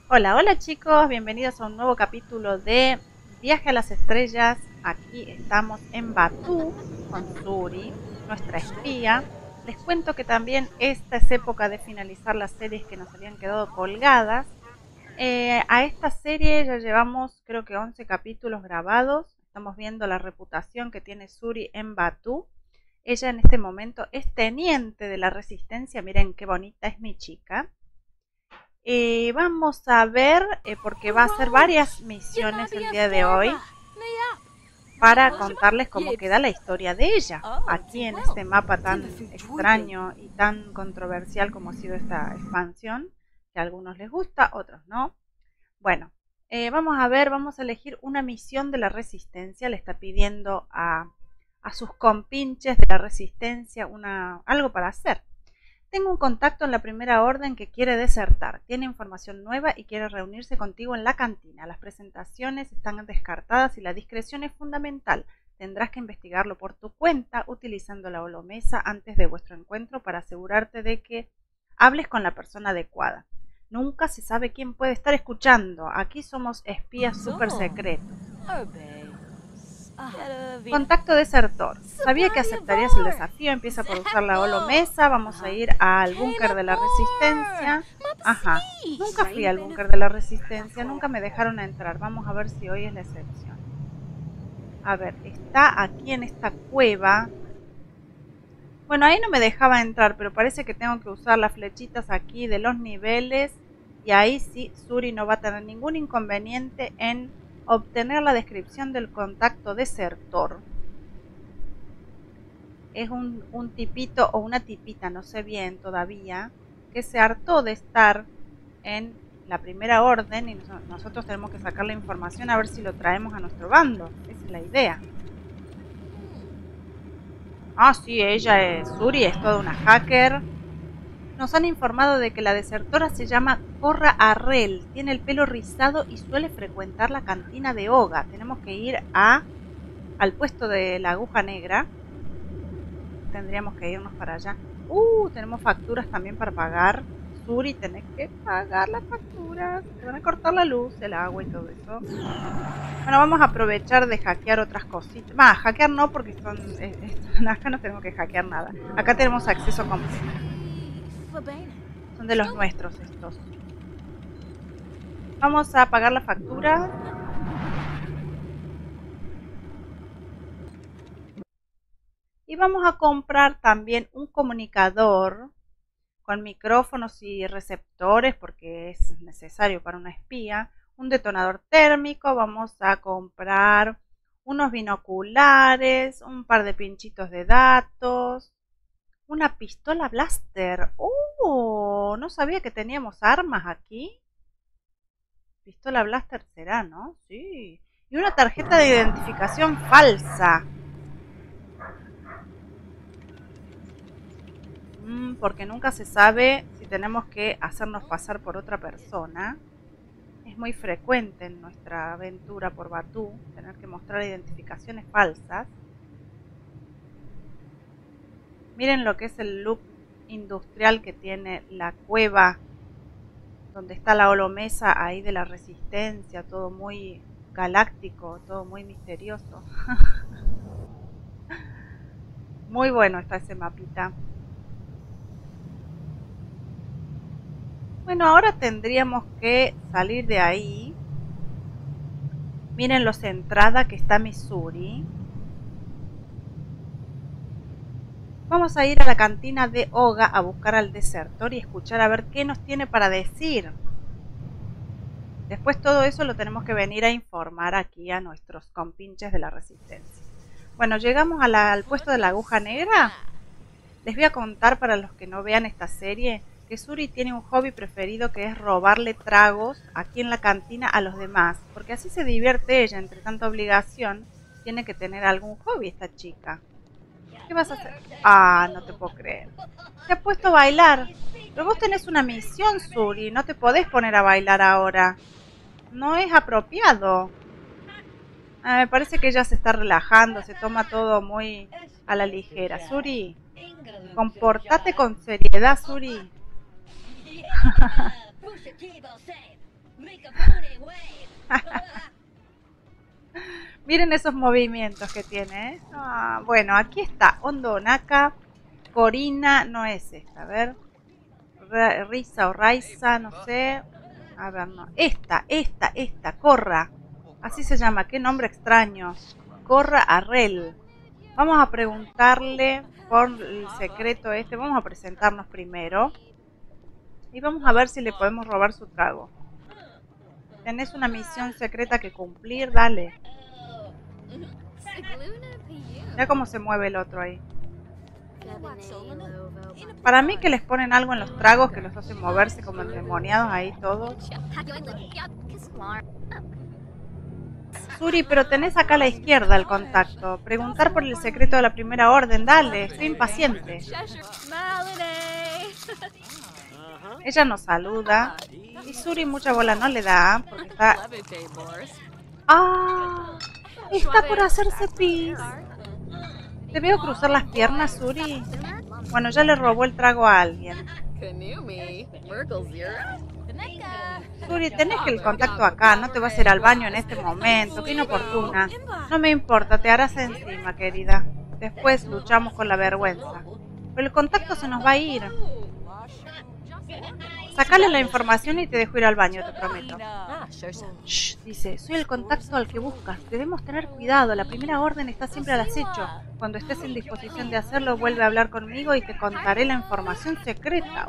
Hola, hola chicos, bienvenidos a un nuevo capítulo de Viaje a las Estrellas. Aquí estamos en Batuu con Suri, nuestra espía. Les cuento que también esta es época de finalizar las series que nos habían quedado colgadas. A esta serie ya llevamos creo que 11 capítulos grabados. Estamos viendo la reputación que tiene Suri en Batuu. Ella en este momento es teniente de la Resistencia. Miren qué bonita es mi chica. Vamos a ver, porque va a hacer varias misiones el día de hoy para contarles cómo queda la historia de ella aquí en este mapa tan extraño y tan controversial como ha sido esta expansión, que a algunos les gusta, otros no. Bueno, vamos a ver, vamos a elegir una misión de la Resistencia. Le está pidiendo a sus compinches de la Resistencia algo para hacer. Tengo un contacto en la Primera Orden que quiere desertar, tiene información nueva y quiere reunirse contigo en la cantina. Las presentaciones están descartadas y la discreción es fundamental. Tendrás que investigarlo por tu cuenta utilizando la holomesa antes de vuestro encuentro para asegurarte de que hables con la persona adecuada. Nunca se sabe quién puede estar escuchando. Aquí somos espías súper secretos. Contacto desertor. Sabía que aceptarías el desafío. Empieza por usar la holomesa. Vamos a ir al búnker de la Resistencia. Ajá. Nunca fui al búnker de la Resistencia. Nunca me dejaron entrar. Vamos a ver si hoy es la excepción. A ver, está aquí en esta cueva. Bueno, ahí no me dejaba entrar, pero parece que tengo que usar las flechitas aquí de los niveles. Y ahí sí, Suri no va a tener ningún inconveniente en obtener la descripción del contacto desertor. Es un tipito o una tipita, no sé bien todavía, que se hartó de estar en la Primera Orden y nosotros tenemos que sacar la información a ver si lo traemos a nuestro bando. Esa es la idea. Ah, sí, ella es Suri, es toda una hacker. Nos han informado de que la desertora se llama Corra Arrel, tiene el pelo rizado y suele frecuentar la cantina de Oga. Tenemos que ir al puesto de la aguja negra. Tendríamos que irnos para allá. Tenemos facturas también para pagar. Suri, tenés que pagar las facturas. Te van a cortar la luz, el agua y todo eso. Bueno, vamos a aprovechar de hackear otras cositas. Hackear no, porque acá no tenemos que hackear nada. Acá tenemos acceso completo. Son de los nuestros estos. Vamos a pagar la factura. Y vamos a comprar también un comunicador con micrófonos y receptores porque es necesario para una espía. Un detonador térmico. Vamos a comprar unos binoculares, un par de pinchitos de datos, una pistola blaster. No sabía que teníamos armas aquí. Pistola blaster será, ¿no? Sí. Y una tarjeta de identificación falsa. Porque nunca se sabe si tenemos que hacernos pasar por otra persona. Es muy frecuente en nuestra aventura por Batuu tener que mostrar identificaciones falsas. Miren lo que es el look industrial que tiene la cueva donde está la holomesa ahí de la Resistencia, todo muy galáctico, todo muy misterioso. Muy bueno está ese mapita. Bueno, ahora tendríamos que salir de ahí. Miren lo centrada que está Missouri. Vamos a ir a la cantina de Oga a buscar al desertor y escuchar a ver qué nos tiene para decir. Después todo eso lo tenemos que venir a informar aquí a nuestros compinches de la Resistencia. Bueno, llegamos al puesto de la aguja negra. Les voy a contar para los que no vean esta serie que Suri tiene un hobby preferido que es robarle tragos aquí en la cantina a los demás. Porque así se divierte ella, entre tanta obligación, tiene que tener algún hobby esta chica. ¿Qué vas a hacer? No te puedo creer. Te ha puesto a bailar. Pero vos tenés una misión, Suri. No te podés poner a bailar ahora. No es apropiado. Me parece que ella se está relajando. Se toma todo muy a la ligera. Suri, comportate con seriedad, Suri. Miren esos movimientos que tiene, ¿eh? Bueno, aquí está Hondo Naka. Corina no es esta, a ver. Risa o Raiza, no sé. A ver, no. Esta, Corra. Así se llama, qué nombre extraño. Corra Arrel. Vamos a preguntarle por el secreto este. Vamos a presentarnos primero. Y vamos a ver si le podemos robar su trago. Tenés una misión secreta que cumplir, dale. Mira cómo se mueve el otro ahí. Para mí que les ponen algo en los tragos que los hacen moverse como endemoniados ahí todos. Suri, pero tenés acá a la izquierda el contacto. Preguntar por el secreto de la primera orden, dale, estoy impaciente. Ella nos saluda y Suri mucha bola no le da porque está... ¡Ah! Está por hacerse pis. ¿Te veo cruzar las piernas, Suri? Bueno, ya le robó el trago a alguien. Suri, tenés que el contacto acá, no te vas a ir al baño en este momento, qué inoportuna. No me importa, te harás encima, querida. Después luchamos con la vergüenza. Pero el contacto se nos va a ir. Sacale la información y te dejo ir al baño, te prometo. Shh, dice, soy el contacto al que buscas. Debemos tener cuidado, la primera orden está siempre al acecho. Cuando estés en disposición de hacerlo, vuelve a hablar conmigo y te contaré la información secreta.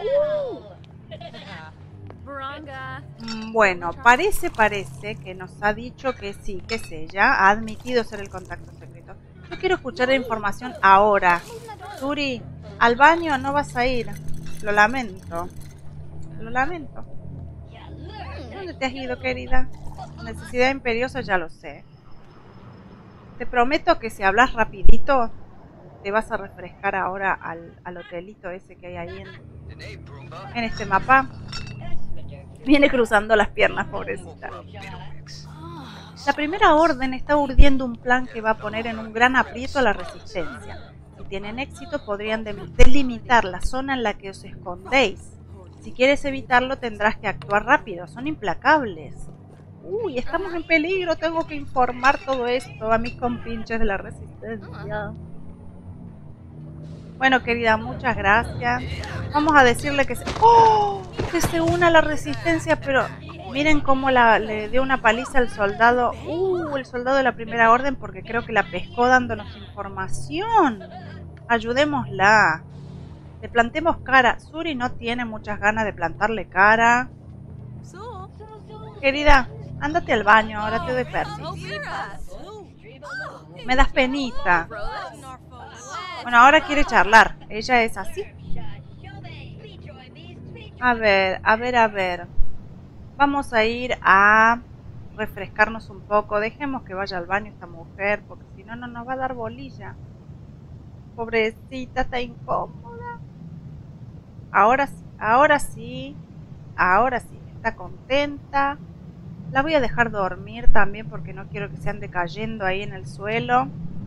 Bueno, parece que nos ha dicho que sí, que es ella. Ha admitido ser el contacto secreto. Yo quiero escuchar la información ahora. Suri, al baño no vas a ir. Lo lamento. Lo lamento. ¿Dónde te has ido, querida? Necesidad imperiosa, ya lo sé. Te prometo que si hablas rapidito, te vas a refrescar ahora al hotelito ese que hay ahí en este mapa. Viene cruzando las piernas, pobrecita. La primera orden está urdiendo un plan que va a poner en un gran aprieto a la resistencia. Si tienen éxito, podrían delimitar la zona en la que os escondéis. Si quieres evitarlo, tendrás que actuar rápido. Son implacables. Uy, estamos en peligro. Tengo que informar todo esto a mis compinches de la resistencia. Bueno, querida, muchas gracias. Vamos a decirle que que se una a la resistencia, pero miren cómo le dio una paliza al soldado. El soldado de la primera orden, porque creo que la pescó dándonos información. Ayudémosla. Le plantemos cara. Suri no tiene muchas ganas de plantarle cara. Querida, ándate al baño, ahora te doy permiso. Me das penita. Bueno, ahora quiere charlar. Ella es así. A ver. Vamos a ir a refrescarnos un poco. Dejemos que vaya al baño esta mujer, porque si no, no nos va a dar bolilla. Pobrecita, está incómoda. Ahora sí, está contenta. La voy a dejar dormir también porque no quiero que se ande cayendo ahí en el suelo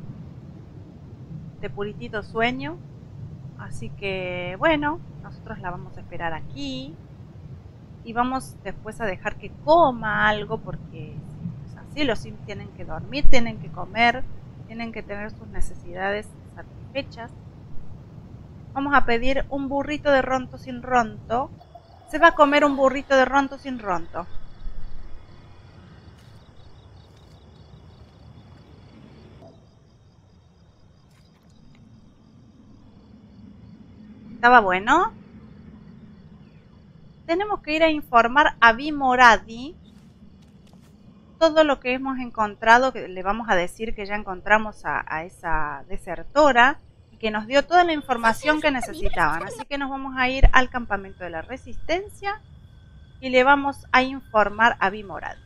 de puritito sueño. Así que bueno, nosotros la vamos a esperar aquí y vamos después a dejar que coma algo porque es así, los Sims tienen que dormir, tienen que comer, tienen que tener sus necesidades satisfechas. Vamos a pedir un burrito de ronto sin ronto. Se va a comer un burrito de ronto sin ronto. ¿Estaba bueno? Tenemos que ir a informar a Bimoradi todo lo que hemos encontrado, que le vamos a decir que ya encontramos a esa desertora y que nos dio toda la información que necesitaban. Así que nos vamos a ir al campamento de la resistencia y le vamos a informar a Bimoradi.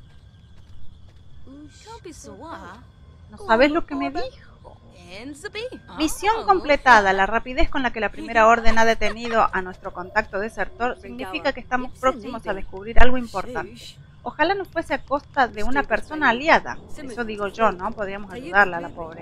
¿No sabes lo que me dijo? Misión completada. La rapidez con la que la primera orden ha detenido a nuestro contacto desertor significa que estamos próximos a descubrir algo importante. Ojalá no fuese a costa de una persona aliada. Eso digo yo, ¿no? Podríamos ayudarla a la pobre.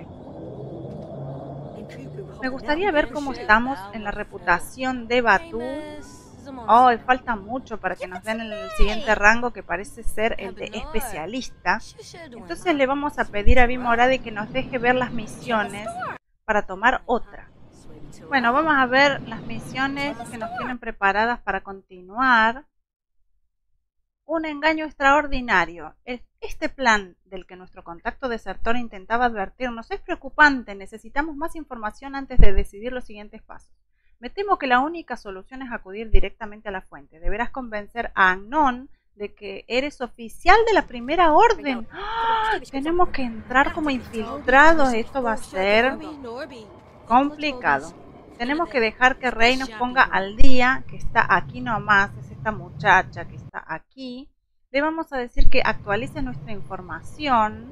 Me gustaría ver cómo estamos en la reputación de Batu. Oh, y falta mucho para que nos den el siguiente rango, que parece ser el de especialista. Entonces le vamos a pedir a Bimoradi que nos deje ver las misiones para tomar otra. Bueno, vamos a ver las misiones que nos tienen preparadas para continuar. Un engaño extraordinario. Este plan del que nuestro contacto desertor intentaba advertirnos es preocupante. Necesitamos más información antes de decidir los siguientes pasos. Me temo que la única solución es acudir directamente a la fuente. Deberás convencer a Agnon de que eres oficial de la Primera Orden. ¡Ah! Tenemos que entrar como infiltrados. Esto va a ser complicado. Tenemos que dejar que Rey nos ponga al día, que está aquí nomás, es esta muchacha que está aquí. Le vamos a decir que actualice nuestra información.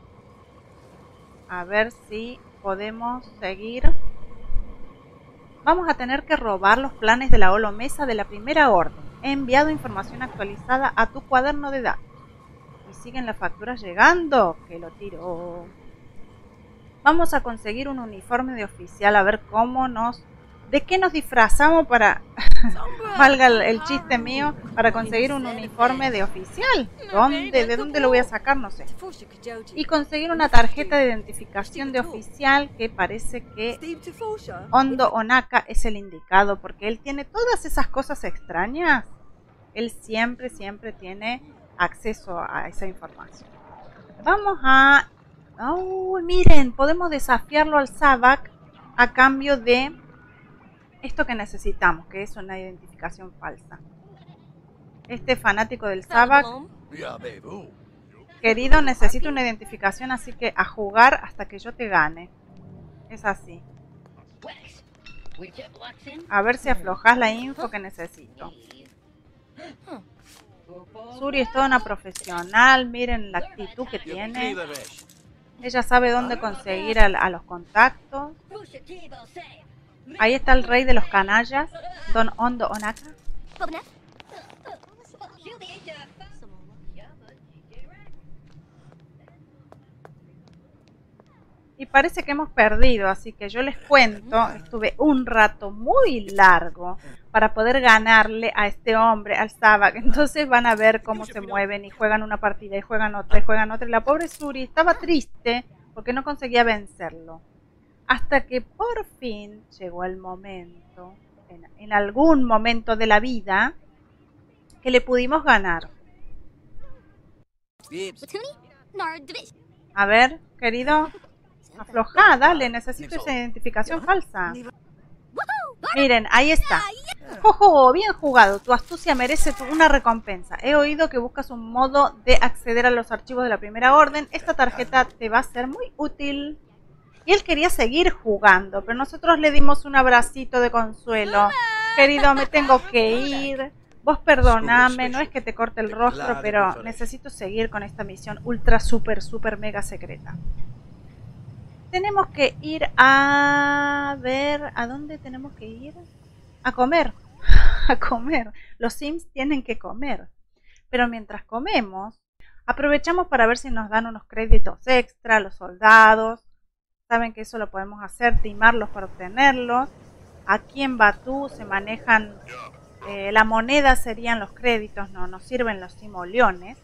A ver si podemos seguir. Vamos a tener que robar los planes de la holomesa de la Primera Orden. He enviado información actualizada a tu cuaderno de datos. ¿Y siguen las facturas llegando? Que lo tiro. Vamos a conseguir un uniforme de oficial, a ver cómo ¿de qué nos disfrazamos para, valga el chiste mío, para conseguir un uniforme de oficial? ¿De dónde lo voy a sacar? No sé. Y conseguir una tarjeta de identificación de oficial, que parece que Hondo Onaka es el indicado, porque él tiene todas esas cosas extrañas. Él siempre tiene acceso a esa información. Vamos a... Oh, miren, podemos desafiarlo al Sabak a cambio de esto que necesitamos, que es una identificación falsa. Este fanático del Sabak, querido, necesito una identificación, así que a jugar hasta que yo te gane. Es así. A ver si aflojas la info que necesito. Suri es toda una profesional, miren la actitud que tiene. Ella sabe dónde conseguir a los contactos. Ahí está el rey de los canallas, Don Hondo Onaka. Y parece que hemos perdido, así que yo les cuento, estuve un rato muy largo para poder ganarle a este hombre, al Sabak. Entonces van a ver cómo se mueven y juegan una partida y juegan otra y juegan otra. Y la pobre Suri estaba triste porque no conseguía vencerlo. Hasta que por fin llegó el momento, en algún momento de la vida, que le pudimos ganar. A ver, querido, aflojá, dale, necesito esa identificación falsa. Miren, ahí está. ¡Jojo! Bien jugado, tu astucia merece una recompensa. He oído que buscas un modo de acceder a los archivos de la Primera Orden. Esta tarjeta te va a ser muy útil. Y él quería seguir jugando, pero nosotros le dimos un abracito de consuelo. Querido, me tengo que ir. Vos perdoname, no es que te corte el rostro, pero necesito seguir con esta misión ultra, super mega secreta. Tenemos que ir a ver... ¿A dónde tenemos que ir? A comer. A comer. Los Sims tienen que comer. Pero mientras comemos, aprovechamos para ver si nos dan unos créditos extra, los soldados. Saben que eso lo podemos hacer, timarlos para obtenerlos. Aquí en Batu se manejan, la moneda serían los créditos, no nos sirven los simoleones.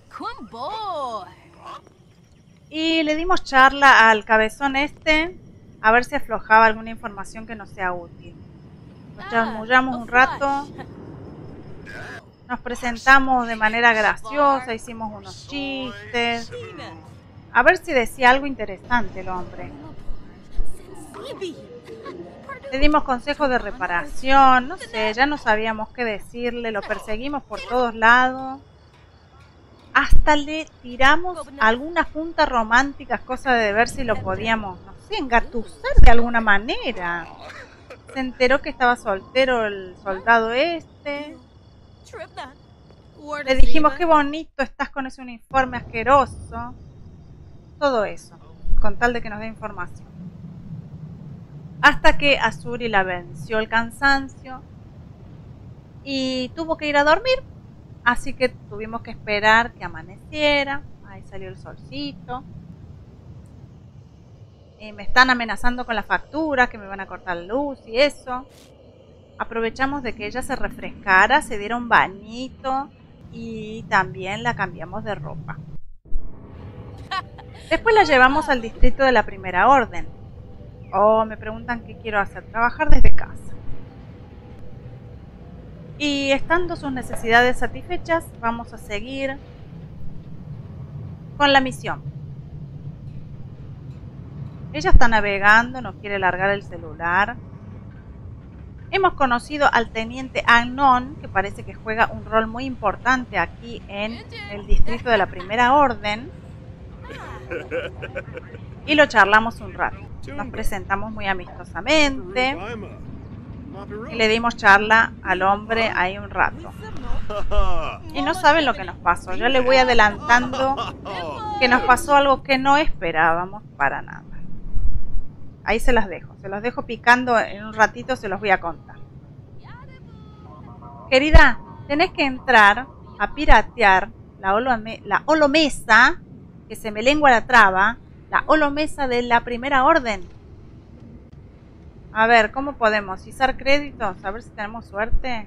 Y le dimos charla al cabezón este, a ver si aflojaba alguna información que nos sea útil. Nos chamullamos un rato, nos presentamos de manera graciosa, hicimos unos chistes. A ver si decía algo interesante el hombre. Le dimos consejos de reparación, no sé, ya no sabíamos qué decirle, lo perseguimos por todos lados. Hasta le tiramos alguna junta romántica, cosa de ver si lo podíamos, no sé, engatusar de alguna manera. Se enteró que estaba soltero el soldado este. Le dijimos, qué bonito estás con ese uniforme asqueroso. Todo eso, con tal de que nos dé información. Hasta que a Suri la venció el cansancio y tuvo que ir a dormir. Así que tuvimos que esperar que amaneciera. Ahí salió el solcito. Me están amenazando con la factura, que me van a cortar la luz y eso. aprovechamos de que ella se refrescara, se diera un bañito y también la cambiamos de ropa. Después la llevamos al distrito de la Primera Orden. Me preguntan qué quiero hacer, trabajar desde casa. Y estando sus necesidades satisfechas, vamos a seguir con la misión. Ella está navegando, no quiere largar el celular. Hemos conocido al teniente Agnon, que parece que juega un rol muy importante aquí en el distrito de la Primera Orden. Y lo charlamos un rato. Nos presentamos muy amistosamente. Y le dimos charla al hombre ahí un rato. Y no saben lo que nos pasó. Yo le voy adelantando que nos pasó algo que no esperábamos para nada. Ahí se los dejo picando, en un ratito se los voy a contar. Querida, tenés que entrar a piratear la holomesa, que se me lengua la traba, la holomesa de la Primera Orden. A ver, ¿cómo podemos? ¿Usar créditos? A ver si tenemos suerte.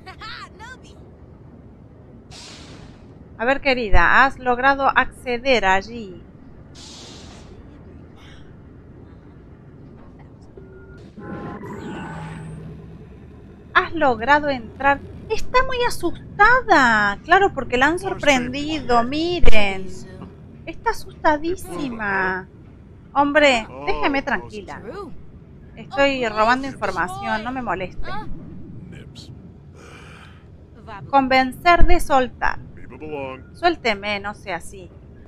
A ver, querida, has logrado acceder allí. Has logrado entrar. Está muy asustada. Claro, porque la han sorprendido. Miren. Está asustadísima. Hombre, déjeme tranquila. Estoy robando información, no me moleste. Convencer de soltar. Suélteme, no sea así.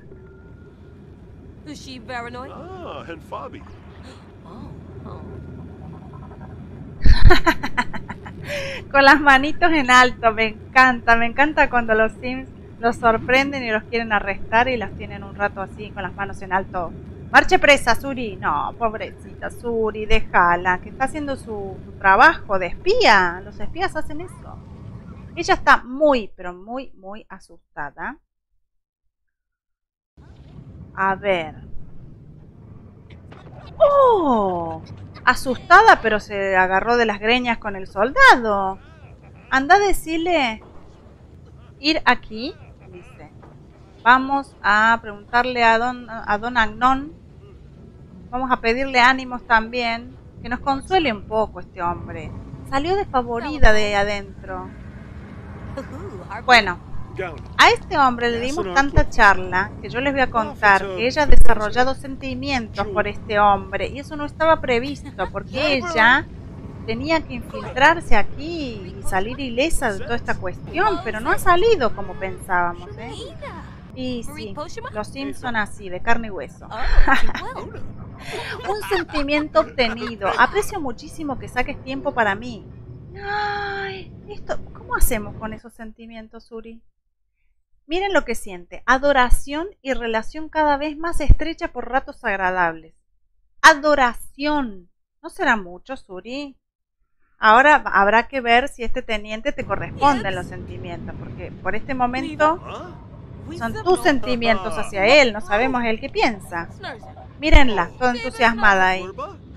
Con las manitos en alto, me encanta cuando los Sims los sorprenden y los quieren arrestar y las tienen un rato así con las manos en alto. Marche presa, Suri. No, pobrecita Suri, déjala, que está haciendo su trabajo de espía. Los espías hacen eso. Ella está muy, pero muy, muy asustada. A ver. ¡Oh! Asustada, pero se agarró de las greñas con el soldado. Anda a decirle, ir aquí, dice. Vamos a preguntarle a don Agnon. Vamos a pedirle ánimos también. Que nos consuele un poco este hombre. Salió desfavorida de adentro. Bueno, a este hombre le dimos tanta charla que yo les voy a contar que ella ha desarrollado sentimientos por este hombre. Y eso no estaba previsto porque ella tenía que infiltrarse aquí y salir ilesa de toda esta cuestión. Pero no ha salido como pensábamos, ¿eh? Y sí, los Sims son así, de carne y hueso. Un sentimiento obtenido. Aprecio muchísimo que saques tiempo para mí. Ay, ¿cómo hacemos con esos sentimientos, Suri? Miren lo que siente. Adoración y relación cada vez más estrecha por ratos agradables. Adoración. ¿No será mucho, Suri? Ahora habrá que ver si este teniente te corresponde en los sentimientos, porque por este momento son tus sentimientos hacia él, no sabemos él qué piensa. Mírenla, toda entusiasmada ahí.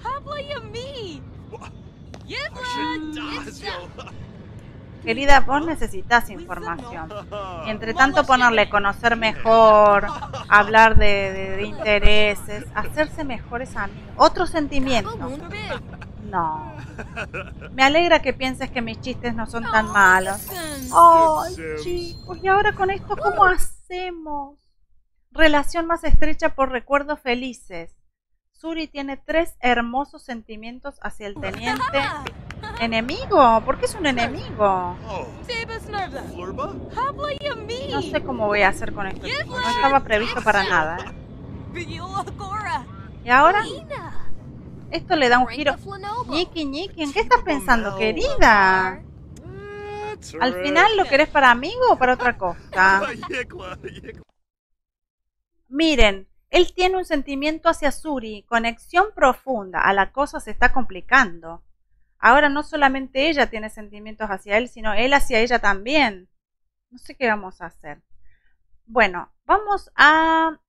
Querida, vos necesitas información. Y entre tanto ponerle conocer mejor, hablar de intereses, hacerse mejores amigos. Otro sentimiento. No. Me alegra que pienses que mis chistes no son tan malos. Ay, chicos, ¿y ahora con esto cómo hacemos? Relación más estrecha por recuerdos felices. Suri tiene 3 hermosos sentimientos hacia el teniente. ¿Enemigo? ¿Por qué es un enemigo? No sé cómo voy a hacer con esto. No estaba previsto para nada. ¿Y ahora? Esto le da un giro. Ñiqui, ¿en qué estás pensando, querida? ¿Al final lo querés para amigo o para otra cosa? Miren, él tiene un sentimiento hacia Suri, conexión profunda. A la cosa se está complicando. Ahora no solamente ella tiene sentimientos hacia él, sino él hacia ella también. No sé qué vamos a hacer. Bueno, vamos a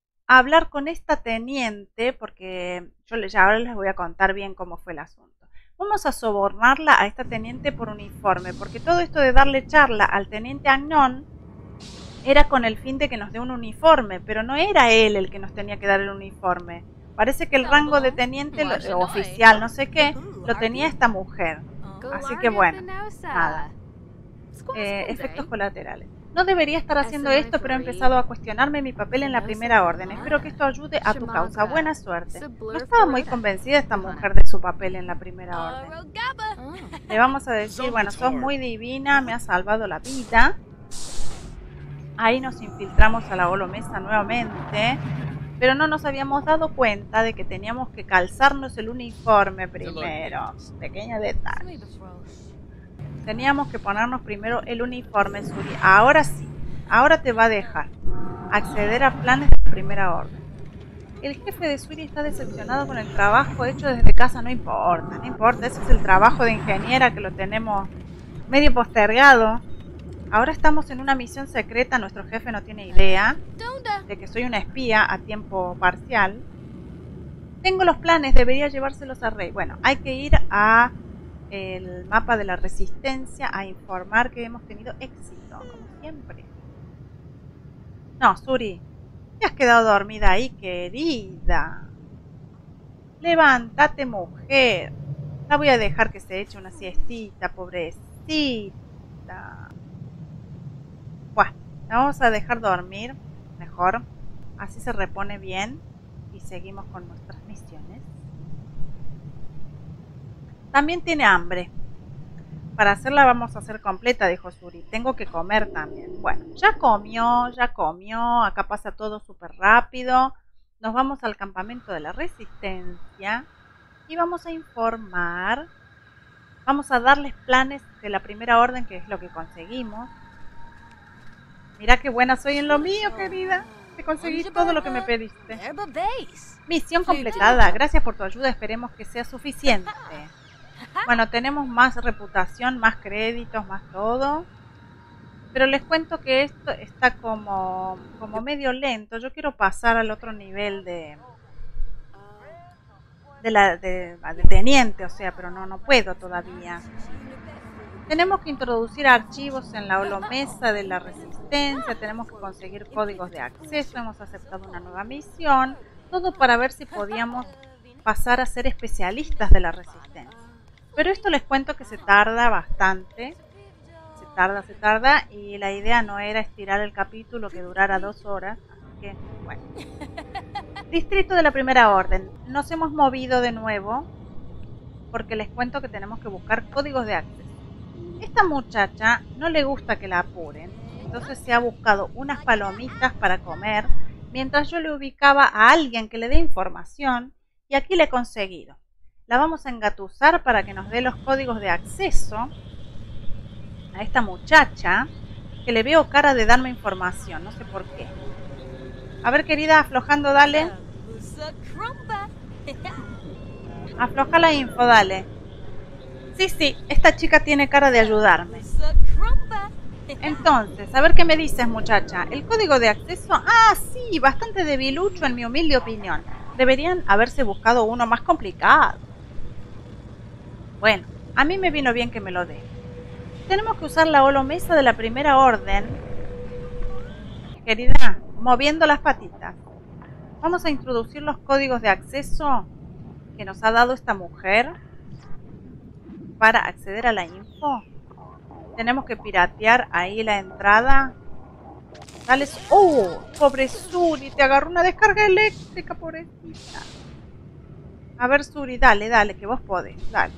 hablar con esta teniente, porque yo ya ahora les voy a contar bien cómo fue el asunto. Vamos a sobornarla a esta teniente por uniforme, porque todo esto de darle charla al teniente Agnon era con el fin de que nos dé un uniforme, pero no era él el que nos tenía que dar el uniforme. Parece que el rango de teniente oficial, no sé qué, lo tenía esta mujer. Así que bueno, nada. Efectos colaterales. No debería estar haciendo esto, pero he empezado a cuestionarme mi papel en la primera orden. Espero que esto ayude a tu causa. Buena suerte. No estaba muy convencida esta mujer de su papel en la primera orden. Le vamos a decir, bueno, sos muy divina, me has salvado la vida. Ahí nos infiltramos a la holomesa nuevamente, pero no nos habíamos dado cuenta de que teníamos que calzarnos el uniforme primero. Pequeño detalle. Teníamos que ponernos primero el uniforme, Suri. Ahora sí, ahora te va a dejar acceder a planes de primera orden. El jefe de Suri está decepcionado con el trabajo hecho desde casa. No importa, no importa. Ese es el trabajo de ingeniera que lo tenemos medio postergado. Ahora estamos en una misión secreta. Nuestro jefe no tiene idea de que soy una espía a tiempo parcial. Tengo los planes, debería llevárselos a Rey. Bueno, hay que ir a el mapa de la resistencia a informar que hemos tenido éxito, como siempre. No, Suri, te has quedado dormida ahí, querida. Levántate, mujer. La voy a dejar que se eche una siestita, pobrecita. Bueno, la vamos a dejar dormir mejor. Así se repone bien y seguimos con nuestras misiones. También tiene hambre. Para hacerla vamos a hacer completa, dijo Suri. Tengo que comer también. Bueno, ya comió, ya comió. Acá pasa todo súper rápido. Nos vamos al campamento de la resistencia y vamos a informar. Vamos a darles planes de la primera orden, que es lo que conseguimos. Mirá qué buena soy en lo mío, querida. Te conseguí todo lo que me pediste. Misión completada. Gracias por tu ayuda. Esperemos que sea suficiente. Bueno, tenemos más reputación, más créditos, más todo. Pero les cuento que esto está como medio lento. Yo quiero pasar al otro nivel de teniente, o sea, pero no puedo todavía. Tenemos que introducir archivos en la holomesa de la resistencia. Tenemos que conseguir códigos de acceso. Hemos aceptado una nueva misión. Todo para ver si podíamos pasar a ser especialistas de la resistencia. Pero esto les cuento que se tarda bastante. Se tarda. Y la idea no era estirar el capítulo que durara 2 horas. Así que, bueno. Distrito de la primera orden. Nos hemos movido de nuevo. Porque les cuento que tenemos que buscar códigos de acceso. Esta muchacha no le gusta que la apuren. Entonces se ha buscado unas palomitas para comer. Mientras yo le ubicaba a alguien que le dé información. Y aquí le he conseguido. La vamos a engatusar para que nos dé los códigos de acceso a esta muchacha, que le veo cara de darme información, no sé por qué. A ver, querida, aflojando, dale. Afloja la info, dale. Sí, esta chica tiene cara de ayudarme. Entonces, a ver qué me dices, muchacha. El código de acceso, sí, bastante debilucho en mi humilde opinión. Deberían haberse buscado uno más complicado. Bueno, a mí me vino bien que me lo dé. Tenemos que usar la holomesa de la primera orden. Querida, moviendo las patitas. Vamos a introducir los códigos de acceso que nos ha dado esta mujer para acceder a la info. Tenemos que piratear ahí la entrada. Dale. ¡Oh! Pobre Suri, te agarró una descarga eléctrica, pobrecita. A ver, Suri, dale, que vos podés. Dale.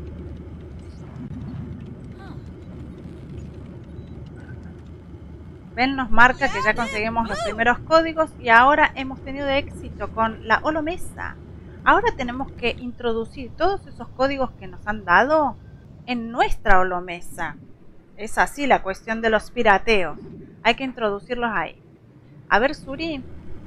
Ven, nos marca que ya conseguimos los primeros códigos y ahora hemos tenido éxito con la holomesa. Ahora tenemos que introducir todos esos códigos que nos han dado en nuestra holomesa. Es así la cuestión de los pirateos. Hay que introducirlos ahí. A ver, Suri.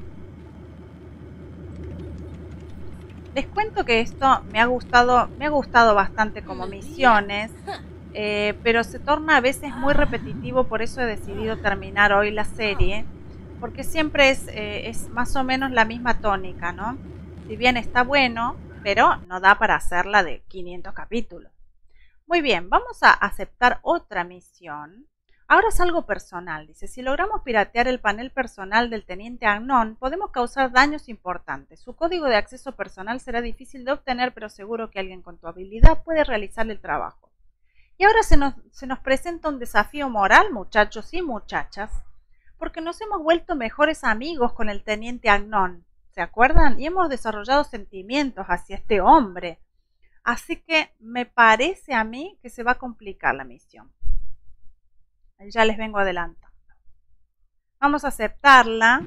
Les cuento que esto me ha gustado bastante como misiones. Pero se torna a veces muy repetitivo, por eso he decidido terminar hoy la serie, porque siempre es más o menos la misma tónica, ¿no? Si bien está bueno, pero no da para hacerla de 500 capítulos. Muy bien, vamos a aceptar otra misión. Ahora es algo personal, dice, si logramos piratear el panel personal del teniente Agnon, podemos causar daños importantes. Su código de acceso personal será difícil de obtener, pero seguro que alguien con tu habilidad puede realizar el trabajo. Y ahora se nos presenta un desafío moral, muchachos y muchachas, porque nos hemos vuelto mejores amigos con el teniente Agnon, ¿se acuerdan? Y hemos desarrollado sentimientos hacia este hombre. Así que me parece a mí que se va a complicar la misión. Ya les vengo adelantando. Vamos a aceptarla.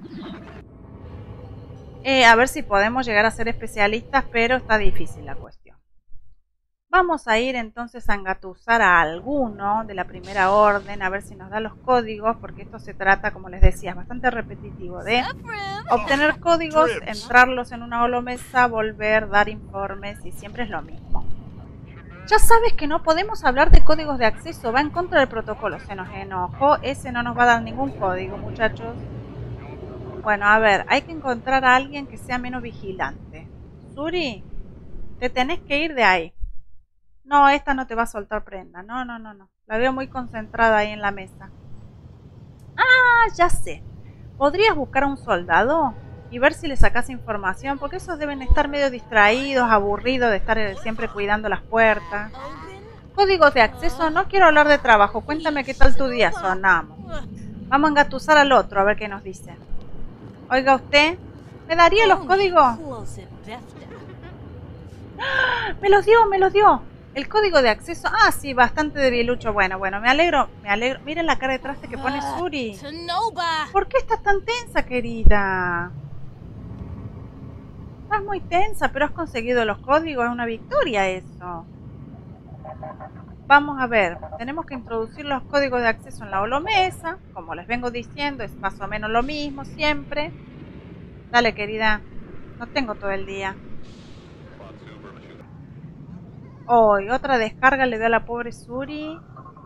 A ver si podemos llegar a ser especialistas, pero está difícil la cuestión. Vamos a ir entonces a engatusar a alguno de la primera orden, a ver si nos da los códigos, porque esto se trata, como les decía, es bastante repetitivo, de obtener códigos, entrarlos en una holomesa, volver, dar informes, y siempre es lo mismo. Ya sabes que no podemos hablar de códigos de acceso, va en contra del protocolo. Se nos enojó, ese no nos va a dar ningún código, muchachos. Bueno, a ver, hay que encontrar a alguien que sea menos vigilante. Suri, te tenés que ir de ahí. No, esta no te va a soltar prenda. No. La veo muy concentrada ahí en la mesa. Ah, ya sé. ¿Podrías buscar a un soldado y ver si le sacas información? Porque esos deben estar medio distraídos, aburridos de estar siempre cuidando las puertas. Códigos de acceso, no quiero hablar de trabajo. Cuéntame qué tal tu día. Sonamos. Vamos a engatusar al otro a ver qué nos dice. Oiga usted, ¿me daría los códigos? ¡Ah! Me los dio. El código de acceso. Ah, sí, bastante debilucho. Bueno, me alegro. Miren la cara de traste que pone Suri. ¿Por qué estás tan tensa, querida? Estás muy tensa, pero has conseguido los códigos. Es una victoria eso. Vamos a ver. Tenemos que introducir los códigos de acceso en la holomesa. Como les vengo diciendo, es más o menos lo mismo siempre. Dale, querida. No tengo todo el día. Hoy, otra descarga le dio a la pobre Suri.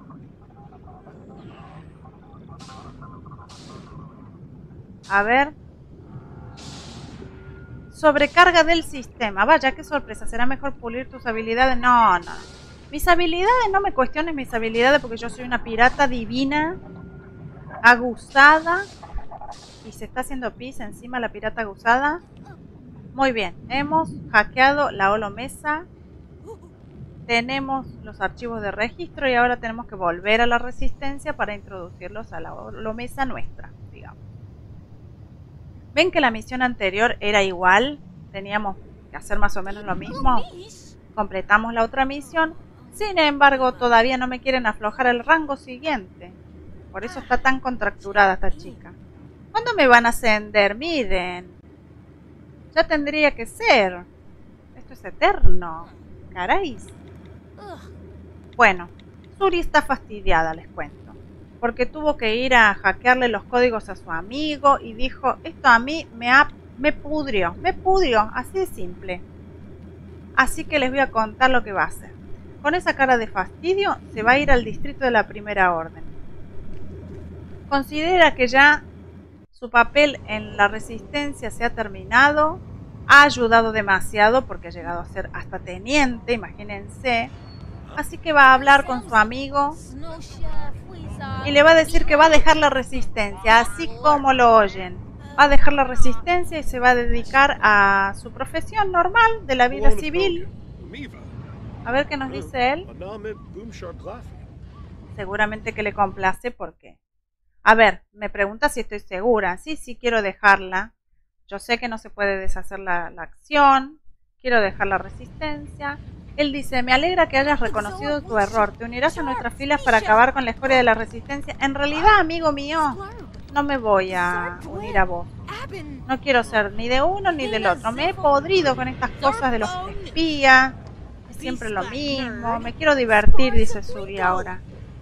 A ver. Sobrecarga del sistema. Vaya, qué sorpresa. ¿Será mejor pulir tus habilidades? No. Mis habilidades, no me cuestiones mis habilidades porque yo soy una pirata divina, aguzada. Y se está haciendo pis encima la pirata aguzada. Muy bien. Hemos hackeado la holomesa. Tenemos los archivos de registro y ahora tenemos que volver a la resistencia para introducirlos a la holomesa nuestra, digamos. ¿Ven que la misión anterior era igual? Teníamos que hacer más o menos lo mismo. Completamos la otra misión. Sin embargo, todavía no me quieren aflojar el rango siguiente. Por eso está tan contracturada esta chica. ¿Cuándo me van a ascender? Miren. Ya tendría que ser. Esto es eterno. Caray. Bueno, Suri está fastidiada, les cuento, porque tuvo que ir a hackearle los códigos a su amigo y dijo, esto a mí me pudrió, así de simple. Así que les voy a contar lo que va a hacer. Con esa cara de fastidio se va a ir al distrito de la primera orden. Considera que ya su papel en la resistencia se ha terminado, ha ayudado demasiado porque ha llegado a ser hasta teniente, imagínense. Así que va a hablar con su amigo y le va a decir que va a dejar la resistencia, así como lo oyen. Va a dejar la resistencia y se va a dedicar a su profesión normal de la vida civil. A ver qué nos dice él. Seguramente que le complace porque... A ver, me pregunta si estoy segura. Sí, quiero dejarla. Yo sé que no se puede deshacer la acción. Quiero dejar la resistencia. Él dice, me alegra que hayas reconocido tu error. Te unirás a nuestras filas para acabar con la escoria de la resistencia. En realidad, amigo mío, no me voy a unir a vos. No quiero ser ni de uno ni del otro. Me he podrido con estas cosas de los espías. Es siempre lo mismo. Me quiero divertir, dice Suri ahora.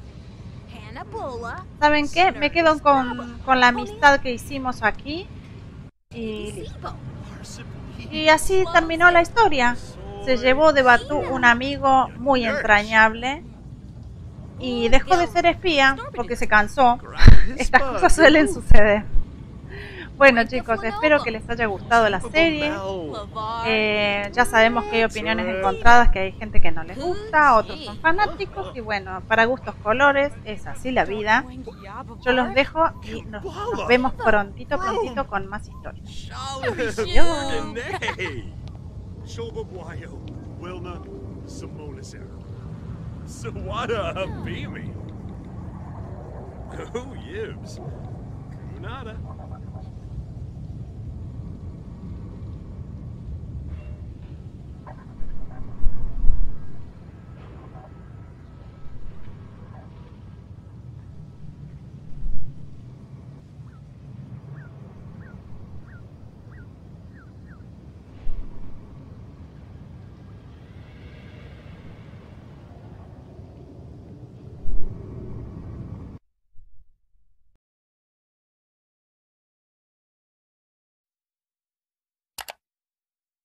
¿Saben qué? Me quedo con la amistad que hicimos aquí. Y listo. Y así terminó la historia. Se llevó de Batu un amigo muy entrañable y dejó de ser espía porque se cansó. Estas cosas suelen suceder. Bueno chicos, espero que les haya gustado la serie. Ya sabemos que hay opiniones encontradas, que hay gente que no les gusta, otros son fanáticos y bueno, para gustos colores, es así la vida. Yo los dejo y nos vemos prontito con más historias. Adiós. Oh, Yibs. Kunada.